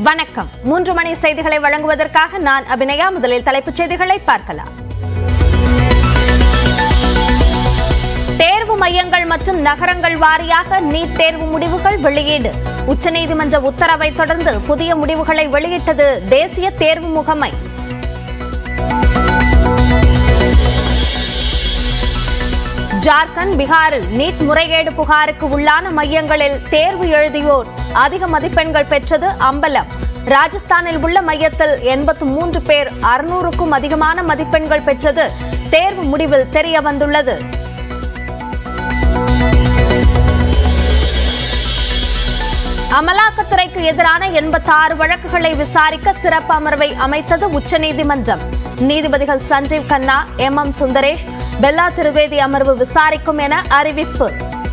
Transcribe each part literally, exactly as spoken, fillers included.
வணக்கம். மூன்று மணி செய்திகளை வழங்குவதற்காக நான் அபிநயா. முதலில் தலைப்புச் செய்திகளை பார்க்கலாம். தேர்வு மையங்கள் மற்றும் நகரங்கள் வாரியாக நீட் தேர்வு முடிவுகள் வெளியீடு. உச்சநீதிமன்ற உத்தரவை தொடர்ந்து புதிய முடிவுகளை வெளியிட்டது தேசிய தேர்வு முகமை. ஜார்க்கண்ட், பீகாரில் நீட் முறைகேடு புகாருக்கு உள்ளான மையங்களில் தேர்வு எழுதியோர் அதிக மதிப்பெண்கள் பெற்றது அம்பலம். ராஜஸ்தானில் உள்ள மையத்தில் எண்பத்து மூன்று பேர் அறுநூறுக்கும் அதிகமான மதிப்பெண்கள் பெற்றது தேர்வு முடிவில் தெரிய வந்துள்ளது. அமலாக்கத்துறைக்கு எதிரான எண்பத்தி ஆறு வழக்குகளை விசாரிக்க சிறப்பு அமர்வை அமைத்தது உச்சநீதிமன்றம். நீதிபதிகள் சஞ்சீவ் கன்னா, எம் எம் சுந்தரேஷ், பெல்லா திரிவேதி அமர்வு விசாரிக்கும் என அறிவிப்பு.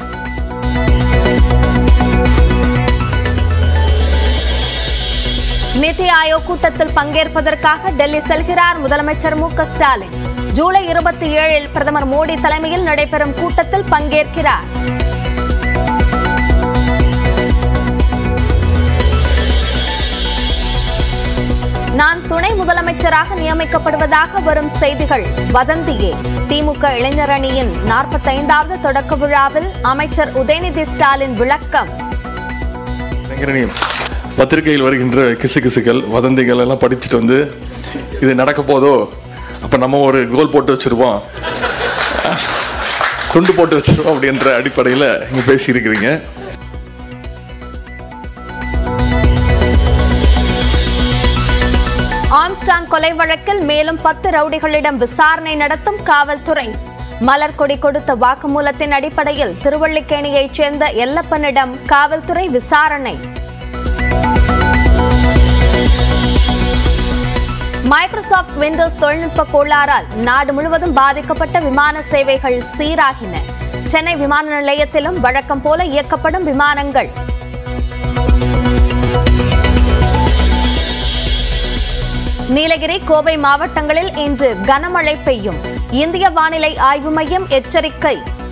நிதி ஆயோக் கூட்டத்தில் பங்கேற்பதற்காக டெல்லி செல்கிறார் முதலமைச்சர் மு க ஸ்டாலின். ஜூலை இருபத்தி ஏழில் பிரதமர் மோடி தலைமையில் நடைபெறும் கூட்டத்தில் பங்கேற்கிறார். நான் துணை முதலமைச்சராக நியமிக்கப்படுவதாக வரும் செய்திகள் வதந்தியே. திமுக இளைஞரணியின் நாற்பத்தி ஐந்தாவது தொடக்க விழாவில் அமைச்சர் உதயநிதி ஸ்டாலின் விளக்கம். பத்திரிகையில் வருகின்ற கிசுகிசுகள், வதந்திகள் எல்லாம் படிச்சுட்டு வந்து இது நடக்க போதோ, அப்ப நம்ம ஒரு கோல் போட்டு வச்சிருவோம், துண்டு போட்டு வச்சிருவோம் அப்படின்ற அடிப்படையில் இங்க பேசியிருக்கிறீங்க. ஆம்ஸ்டாங் கொலை வழக்கில் மேலும் பத்து ரவுடிகளிடம் விசாரணை நடத்தும் காவல்துறை. மலர்கொடி கொடுத்த வாக்குமூலத்தின் அடிப்படையில் திருவல்லிக்கேணியைச் சேர்ந்த எல்லப்பனிடம் காவல்துறை விசாரணை. மைக்ரோசாப்ட் விண்டோஸ் தொழில்நுட்ப கோளாறால் நாடு முழுவதும் பாதிக்கப்பட்ட விமான சேவைகள் சீராகின. சென்னை விமான நிலையத்திலும் வழக்கம் போல இயக்கப்படும் விமானங்கள். நீலகிரி, கோவை மாவட்டங்களில் இன்று கனமழை பெய்யும். இந்திய வானிலை ஆய்வு மையம் எச்சரிக்கை.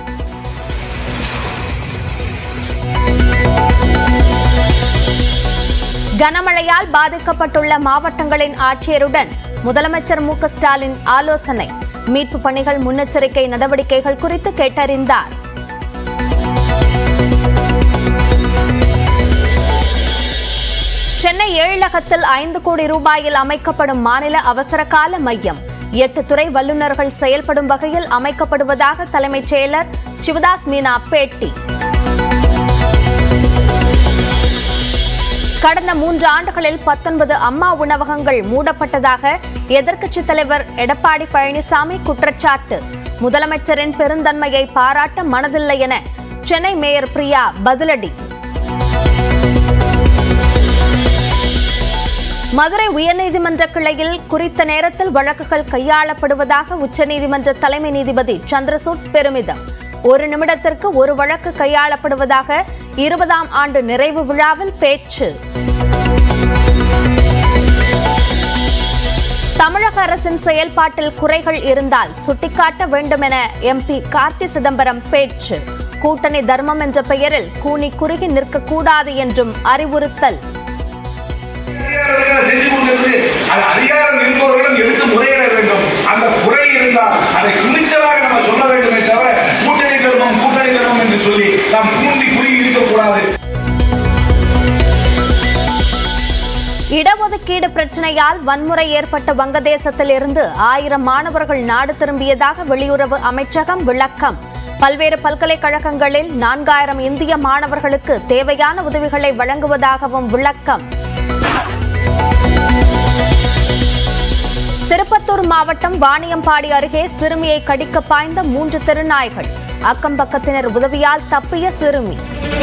கனமழையால் பாதிக்கப்பட்டுள்ள மாவட்டங்களின் ஆட்சியருடன் முதலமைச்சர் மு க ஸ்டாலின் ஆலோசனை. மீட்பு பணிகள், முன்னெச்சரிக்கை நடவடிக்கைகள் குறித்து கேட்டறிந்தார். சென்னை ஏழகத்தில் ஐந்து கோடி ரூபாயில் அமைக்கப்படும் மாநில அவசர கால மையம். எட்டு துறை வல்லுநர்கள் செயல்படும் வகையில் அமைக்கப்படுவதாக தலைமைச் செயலர் சிவதாஸ் மீனா பேட்டி. கடந்த மூன்று ஆண்டுகளில் பத்தொன்பது அம்மா உணவகங்கள் மூடப்பட்டதாக எதிர்க்கட்சித் தலைவர் எடப்பாடி பழனிசாமி குற்றச்சாட்டு. முதலமைச்சரின் பெருந்தன்மையை பாராட்ட மனதில்லை என சென்னை மேயர் பிரியா பதிலடி. மதுரை உயர்நீதிமன்ற கிளையில் குறித்த நேரத்தில் வழக்குகள் கையாளப்படுவதாக உச்சநீதிமன்ற தலைமை நீதிபதி சந்திரசூட் பெருமிதம். ஒரு நிமிடத்திற்கு ஒரு வழக்கு கையாளப்படுவதாக இருபதாம் ஆண்டு நிறைவு விழாவில் பேச்சு. தமிழக அரசின் செயல்பாட்டில் குறைகள் இருந்தால் சுட்டிக்காட்ட வேண்டும் என எம் பி கார்த்தி சிதம்பரம் பேச்சு. கூட்டணி தர்மம் என்ற பெயரில் கூனி குறுகி நிற்கக்கூடாது என்றும் அறிவுறுத்தல். செஞ்சு கொடுக்கிறது அது அதிகாரம் இருப்பவர்களும் எடுத்து முறையிட வேண்டும். அந்த குறை இருந்தால் அதை துணிச்சலாக நம்ம சொல்ல வேண்டுமே தவிர கூட்டணி தர்மம் கூட்டணி தர்மம் என்று சொல்லி நாம் கூண்டி குறுகி இருக்கக்கூடாது. இடஒதுக்கீடு பிரச்சனையால் வன்முறை ஏற்பட்ட வங்கதேசத்தில் இருந்து ஆயிரம் மாணவர்கள் நாடு திரும்பியதாக வெளியுறவு அமைச்சகம் விளக்கம். பல்வேறு பல்கலைக்கழகங்களில் நான்காயிரம் இந்திய மாணவர்களுக்கு தேவையான உதவிகளை வழங்குவதாகவும் விளக்கம். திருப்பத்தூர் மாவட்டம் வாணியம்பாடி அருகே சிறுமியை கடிக்க பாய்ந்த மூன்று தெருநாய்கள். அக்கம் பக்கத்தினர் உதவியால் தப்பிய சிறுமி.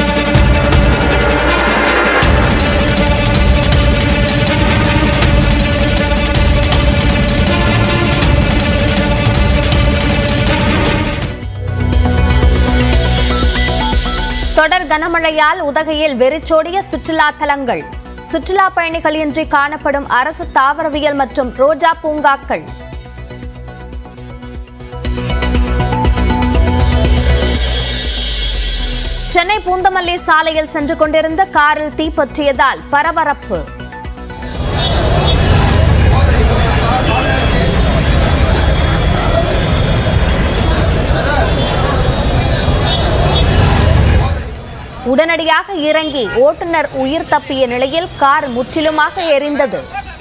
தொடர் கனமழையால் உதகையில் வெறிச்சோடிய சுற்றுலா தலங்கள். சுற்றுலா பயணிகள் இன்றி காணப்படும் அரசு தாவரவியல் மற்றும் ரோஜா பூங்காக்கள். சென்னை பூந்தமல்லி சாலையில் சென்று கொண்டிருந்த காரில் தீப்பற்றியதால் பரபரப்பு. உடனடியாக இறங்கி ஓட்டுநர் உயிர் தப்பிய நிலையில் கார் முற்றிலுமாக எரிந்தது.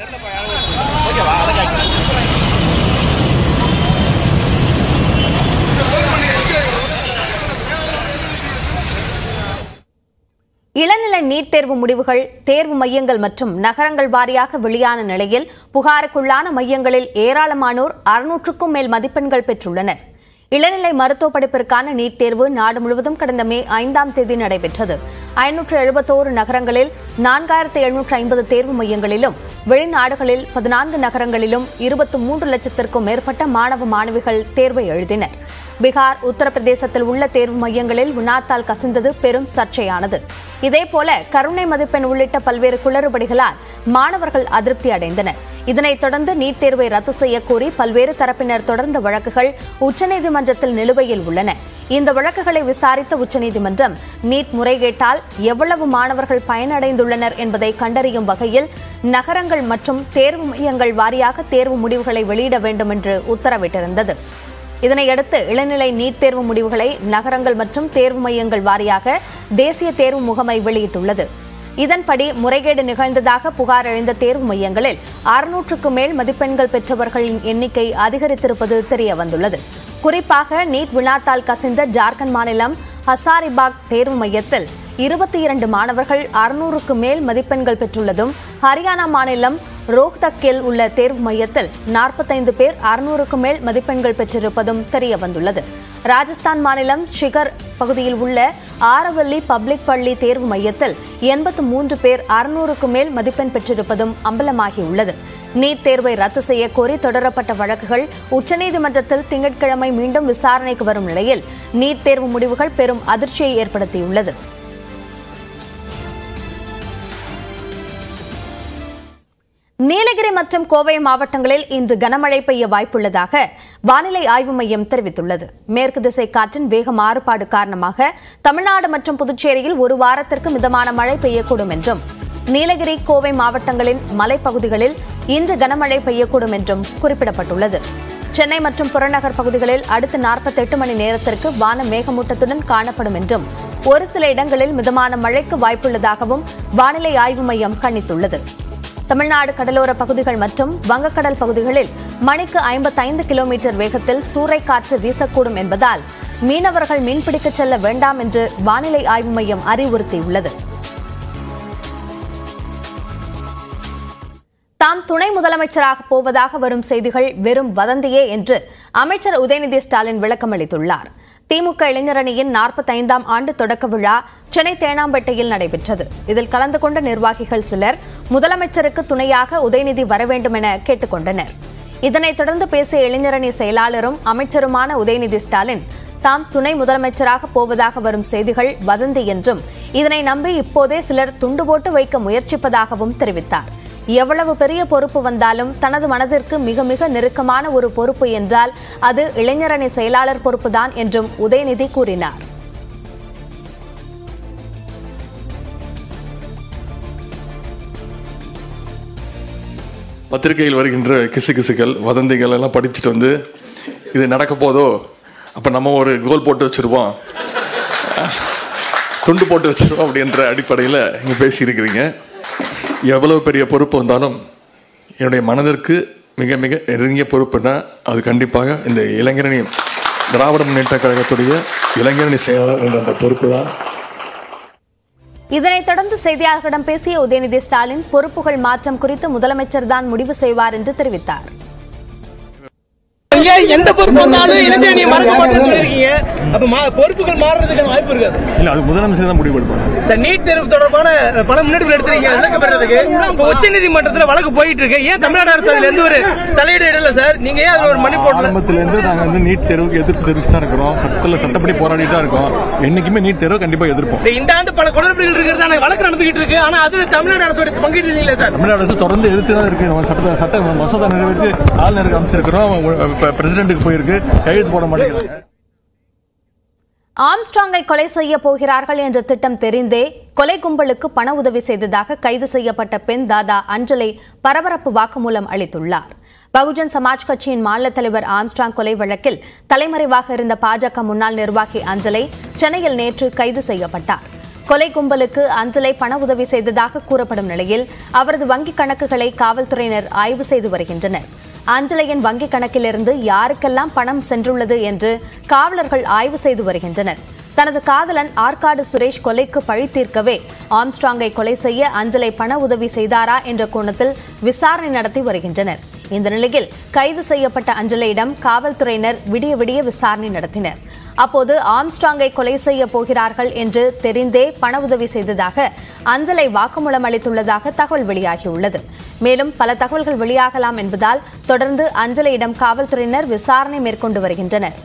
இளநிலை நீட் தேர்வு முடிவுகள் தேர்வு மையங்கள் மற்றும் நகரங்கள் வாரியாக வெளியான நிலையில் புகாருக்குள்ளான மையங்களில் ஏராளமானோர் அறுநூற்றுக்கும் மேல் மதிப்பெண்கள் பெற்றுள்ளனர். இளநிலை மருத்துவ படிப்பிற்கான நீட் தேர்வு நாடு முழுவதும் கடந்த மே ஐந்தாம் தேதி நடைபெற்றது. ஐநூற்று எழுபத்தோரு நகரங்களில் நான்காயிரத்து எழுநூற்று ஐம்பது தேர்வு மையங்களிலும் வெளிநாடுகளில் பதினான்கு நகரங்களிலும் இருபத்தி மூன்று லட்சத்திற்கும் மேற்பட்ட மாணவ மாணவிகள் தேர்வை எழுதினர். பீகார், உத்தரப்பிரதேசத்தில் உள்ள தேர்வு மையங்களில் வினாத்தால் கசிந்தது பெரும் சர்ச்சையானது. இதேபோல கருணை மதிப்பெண் உள்ளிட்ட பல்வேறு குளறுபடிகளால் மாணவர்கள் அதிருப்தி அடைந்தனர். இதனைத் தொடர்ந்து நீட் தேர்வை ரத்து செய்யக்கோரி பல்வேறு தரப்பினர் தொடர்ந்த வழக்குகள் உச்சநீதிமன்றத்தில் நிலுவையில் உள்ளன. இந்த வழக்குகளை விசாரித்த உச்சநீதிமன்றம் நீட் முறைகேட்டால் எவ்வளவு மாணவர்கள் பயனடைந்துள்ளனர் என்பதை கண்டறியும் வகையில் நகரங்கள் மற்றும் தேர்வு மையங்கள் வாரியாக தேர்வு முடிவுகளை வெளியிட வேண்டும் என்று உத்தரவிட்டிருந்தது. இதனையடுத்து இளநிலை நீட் தேர்வு முடிவுகளை நகரங்கள் மற்றும் தேர்வு மையங்கள் வாரியாக தேசிய தேர்வு முகமை வெளியிட்டுள்ளது. இதன்படி முறைகேடு நிகழ்ந்ததாக புகார் எழுந்த தேர்வு மையங்களில் அறுநூற்றுக்கு மேல் மதிப்பெண்கள் பெற்றவர்களின் எண்ணிக்கை அதிகரித்திருப்பது தெரியவந்துள்ளது. குறிப்பாக நீட் வினாத்தால் கசிந்த ஜார்க்கண்ட் மாநிலம் ஹசாரிபாக் தேர்வு மையத்தில் இருபத்தி இரண்டு மாணவர்கள் அறுநூறுக்கு மேல் மதிப்பெண்கள் பெற்றுள்ளதும், ஹரியானா மாநிலம் ரோஹ்தக்கில் உள்ள தேர்வு மையத்தில் நாற்பத்தைந்து பேர் அறுநூறுக்கு மேல் மதிப்பெண்கள் பெற்றிருப்பதும் தெரியவந்துள்ளது. ராஜஸ்தான் மாநிலம் ஷிகர் பகுதியில் உள்ள ஆரவல்லி பப்ளிக் பள்ளி தேர்வு மையத்தில் எண்பத்து மூன்று பேர் அறுநூறுக்கு மேல் மதிப்பெண் பெற்றிருப்பதும் அம்பலமாகியுள்ளது. நீட் தேர்வை ரத்து செய்ய கோரி தொடரப்பட்ட வழக்குகள் உச்சநீதிமன்றத்தில் திங்கட்கிழமை மீண்டும் விசாரணைக்கு வரும் நிலையில் நீட் தேர்வு முடிவுகள் பெரும் அதிர்ச்சியை ஏற்படுத்தியுள்ளது. நீலகிரி மற்றும் கோவை மாவட்டங்களில் இன்று கனமழை பெய்ய வாய்ப்புள்ளதாக வானிலை ஆய்வு மையம் தெரிவித்துள்ளது. மேற்கு திசை காற்றின் வேக மாறுபாடு காரணமாக தமிழ்நாடு மற்றும் புதுச்சேரியில் ஒரு வாரத்திற்கு மிதமான மழை பெய்யக்கூடும் என்றும், நீலகிரி, கோவை மாவட்டங்களின் மலைப்பகுதிகளில் இன்று கனமழை பெய்யக்கூடும் என்றும் குறிப்பிடப்பட்டுள்ளது. சென்னை மற்றும் புறநகர் பகுதிகளில் அடுத்த நாற்பத்தி எட்டு மணி நேரத்திற்கு வானம் மேகமூட்டத்துடன் காணப்படும் என்றும், ஒரு சில இடங்களில் மிதமான மழைக்கு வாய்ப்புள்ளதாகவும் வானிலை ஆய்வு மையம் கணித்துள்ளது. தமிழ்நாடு கடலோர பகுதிகள் மற்றும் வங்கக்கடல் பகுதிகளில் மணிக்கு ஐம்பத்தைந்து கிலோமீட்டர் வேகத்தில் சூறைக்காற்று வீசக்கூடும் என்பதால் மீனவர்கள் மீன்பிடிக்கச் செல்ல வேண்டாம் என்று வானிலை ஆய்வு மையம் அறிவுறுத்தியுள்ளது. தாம் துணை முதலமைச்சராக போவதாக வரும் செய்திகள் வெறும் வதந்தியே என்று அமைச்சர் உதயநிதி ஸ்டாலின் விளக்கம் அளித்துள்ளார். திமுக இளைஞரணியின் நாற்பத்தைந்தாம் ஆண்டு தொடக்க விழா சென்னை தேனாம்பேட்டையில் நடைபெற்றது. இதில் கலந்து கொண்ட நிர்வாகிகள் சிலர் முதலமைச்சருக்கு துணையாக உதயநிதி வர வேண்டும் என கேட்டுக் கொண்டனர். இதனைத் தொடர்ந்து பேசிய இளைஞரணி செயலாளரும் அமைச்சருமான உதயநிதி ஸ்டாலின் தாம் துணை முதலமைச்சராக போவதாக வரும் செய்திகள் வதந்தி என்றும், இதனை நம்பி இப்போதே சிலர் துண்டு போட்டு வைக்க முயற்சிப்பதாகவும் தெரிவித்தார். எவ்வளவு பெரிய பொறுப்பு வந்தாலும் தனது மனதிற்கு மிக மிக நெருக்கமான ஒரு பொறுப்பு என்றால் அது இளைஞரணி செயலாளர் பொறுப்புதான் என்றும் உதயநிதி கூறினார். பத்திரிகையில் வருகின்ற கிசுகிசுகள், வதந்திகள் எல்லாம் படிச்சுட்டு வந்து இது நடக்க போதோ, அப்போ நம்ம ஒரு கோல் போட்டு வச்சிருவோம், துண்டு போட்டு வச்சிருவோம் அப்படின்ற அடிப்படையில் இங்கே பேசியிருக்கிறீங்க. எவ்வளவு பெரிய பொறுப்பு வந்தாலும் என்னுடைய மனதிற்கு மிக மிக நெருங்கிய பொறுப்புனா அது கண்டிப்பாக இந்த இளைஞரணி திராவிட முன்னேற்ற கழகத்துடைய இளைஞரணி செயலாளர் என்ற அந்த பொறுப்பு தான். இதனைத் தொடர்ந்து செய்தியாளர்களிடம் பேசிய உதயநிதி ஸ்டாலின் பொறுப்புகள் மாற்றம் குறித்து முதலமைச்சர் தான் முடிவு செய்வார் என்று தெரிவித்தார். எந்த பொறுப்பு வந்தாலும் இளைஞரணி மறக்க மாட்டேன்னு இருக்கீங்க. அப்ப பொறுப்புகள் மாறுறதுக்கான வாய்ப்பு இருக்காது. இல்ல, அது முதலமைச்சர் தான் முடிவு எடுப்பாங்க. இந்த நீட் தேர்வு தொடர்பான பல முன்னெடுப்புகள் எடுத்துறீங்க. விளக்கம் பெறதுக்கு உச்சநீதிமன்றத்தில் வழக்கு போயிட்டு இருக்கு. ஏன் தமிழ்நாடு அரசு அதுல எந்த ஒரு தலையீடு இல்ல சார்? நீங்க ஏன் அது ஒரு மணி போடல? ஆரம்பத்துல இருந்து நாங்க வந்து நீட் தேர்வுக்கு எதிர்ப்பு தெரிவிச்சுதான் இருக்கிறோம். சட்டத்துல சட்டப்படி போராடிட்டு தான் இருக்கோம். என்னைக்குமே நீட் தேர்வு கண்டிப்பா எதிர்ப்போம். இந்த ஆண்டு பல குளறுபடிகள் இருக்கிறது வழக்கு நடந்துகிட்டு இருக்கு. ஆனா அது தமிழ்நாடு அரசோட பங்கீடு இல்லையா சார்? தமிழ்நாடு அரசு தொடர்ந்து எதிர்த்து தான் இருக்கு. சட்ட சட்ட மசோதா நிறைவேற்றி ஆளுநருக்கு அமைச்சிருக்கிறோம். பிரசிடென்ட்டுக்கு போயிருக்கு, கையெழுத்து போட மாட்டேங்கிறாங்க. ஆம்ஸ்ட்ராங்கை கொலை செய்ய போகிறார்கள் என்ற திட்டம் தெரிந்தே கொலை கும்பலுக்கு பண உதவி செய்ததாக கைது செய்யப்பட்ட பெண் தாதா அஞ்சலை பரபரப்பு வாக்குமூலம் அளித்துள்ளார். பகுஜன் சமாஜ் கட்சியின் மாநில தலைவர் ஆம்ஸ்ட்ராங் கொலை வழக்கில் தலைமறைவாக இருந்த பாஜக முன்னாள் நிர்வாகி அஞ்சலை சென்னையில் நேற்று கைது செய்யப்பட்டார். கொலை கும்பலுக்கு அஞ்சலை பண உதவி செய்ததாக கூறப்படும் நிலையில் அவரது வங்கிக் கணக்குகளை காவல்துறையினர் ஆய்வு செய்து வருகின்றனர். அஞ்சலையின் வங்கிக் கணக்கிலிருந்து யாருக்கெல்லாம் பணம் சென்றுள்ளது என்று காவலர்கள் ஆய்வு செய்து வருகின்றனர். தனது காதலன் ஆற்காடு சுரேஷ் கொலைக்கு பழி தீர்க்கவே ஆம்ஸ்ட்ராங்கை கொலை செய்ய அஞ்சலை பண உதவி செய்தாரா என்ற கோணத்தில் விசாரணை நடத்தி வருகின்றனர். இந்த நிலையில் கைது செய்யப்பட்ட அஞ்சலையிடம் காவல்துறையினர் விடிய விடிய விசாரணை நடத்தினர். அப்போது ஆம்ஸ்ட்ராங்கை கொலை செய்ய போகிறார்கள் என்று தெரிந்தே பண உதவி செய்ததாக அஞ்சலை வாக்குமூலம் அளித்துள்ளதாக தகவல் வெளியாகியுள்ளது. மேலும் பல தகவல்கள் வெளியாகலாம் என்பதால் தொடர்ந்து அஞ்சலையிடம் காவல்துறையினர் விசாரணை மேற்கொண்டு வருகின்றனர்.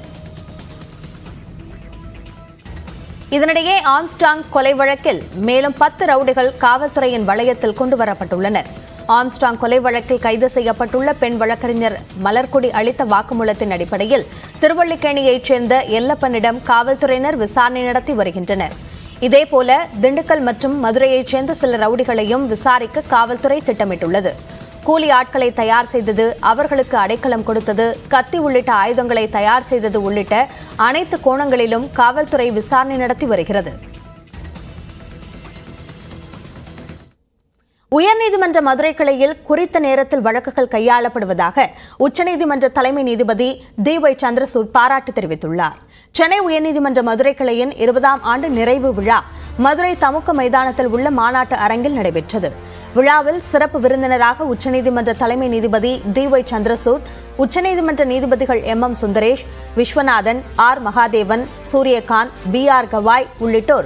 இதனிடையே ஆம்ஸ்ட்ராங் கொலை வழக்கில் மேலும் பத்து ரவுடிகள் காவல்துறையின் வளையத்தில் கொண்டுவரப்பட்டுள்ளனர். ஆம்ஸ்ட்ராங் கொலை வழக்கில் கைது செய்யப்பட்டுள்ள பெண் வழக்கறிஞர் மலர்கொடி அளித்த வாக்குமூலத்தின் அடிப்படையில் திருவல்லிக்கேணியைச் சேர்ந்த எல்லப்பனிடம் காவல்துறையினர் விசாரணை நடத்தி வருகின்றனர். இதேபோல திண்டுக்கல் மற்றும் மதுரையைச் சேர்ந்த சில ரவுடிகளையும் விசாரிக்க காவல்துறை திட்டமிட்டுள்ளது. கூலி ஆட்களை தயார் செய்தது, அவர்களுக்கு அடைக்கலம் கொடுத்தது, கத்தி உள்ளிட்ட ஆயுதங்களை தயார் செய்தது உள்ளிட்ட அனைத்து கோணங்களிலும் காவல்துறை விசாரணை நடத்தி வருகிறது. உயர்நீதிமன்ற மதுரை கிளையில் குறித்த நேரத்தில் வழக்குகள் கையாளப்படுவதாக உச்சநீதிமன்ற தலைமை நீதிபதி டி ஒய் சந்திரசூட் பாராட்டு தெரிவித்துள்ளார். சென்னை உயர்நீதிமன்ற மதுரை கிளையின் இருபதாம் ஆண்டு நிறைவு விழா மதுரை தமுக்க மைதானத்தில் உள்ள மாநாட்டு அரங்கில் நடைபெற்றது. விழாவில் சிறப்பு விருந்தினராக உச்சநீதிமன்ற தலைமை நீதிபதி டி ஒய் சந்திரசூட், உச்சநீதிமன்ற நீதிபதிகள் M M Sundaresh, Viswanathan, R Mahadevan, Surya Kant, B R Gavai உள்ளிட்டோர்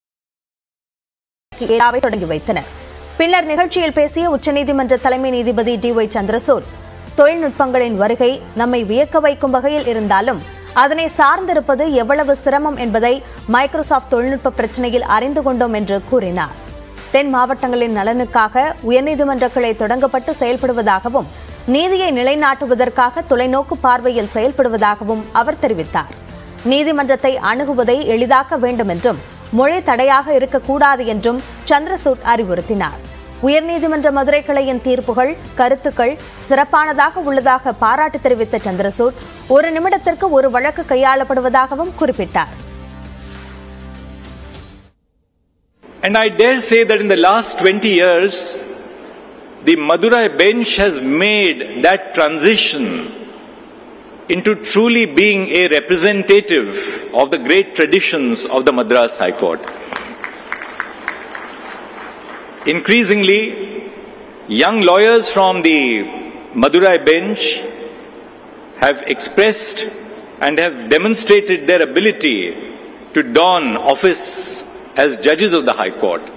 தொடங்கி வைத்தனர். பின்னர் நிகழ்ச்சியில் பேசிய உச்சநீதிமன்ற தலைமை நீதிபதி டி ஒய் சந்திரசூட், தொழில்நுட்பங்களின் வருகை நம்மை வியக்க வைக்கும் வகையில் இருந்தாலும் அதனை சார்ந்திருப்பது எவ்வளவு சிரமம் என்பதை மைக்ரோசாப்ட் தொழில்நுட்ப பிரச்சினையில் அறிந்து கொண்டோம் என்று கூறினார். தென் மாவட்டங்களின் நலனுக்காக உயர்நீதிமன்ற கிளை தொடங்கப்பட்டு செயல்படுவதாகவும் நீதியை நிலைநாட்டுவதற்காக தொலைநோக்கு பார்வையில் செயல்படுவதாகவும் அவர் தெரிவித்தார். நீதிமன்றத்தை அணுகுவதை எளிதாக்க வேண்டும் என்றும் மொழி தடையாக இருக்கக்கூடாது என்றும் சந்திரசூட் அறிவுறுத்தினார். உயர்நீதிமன்ற மதுரை கிளையின் தீர்ப்புகள், கருத்துக்கள் சிறப்பானதாக உள்ளதாக பாராட்டு தெரிவித்த சந்திரசூட், ஒரு நிமிடத்திற்கு ஒரு வழக்கு கையாளப்படுவதாகவும் குறிப்பிட்டார். And I dare say that in the last twenty years, the Madurai bench has made that transition into truly being a representative of the great traditions of the Madras High Court. Increasingly, young lawyers from the Madurai bench have expressed and have demonstrated their ability to don office as judges of the High Court.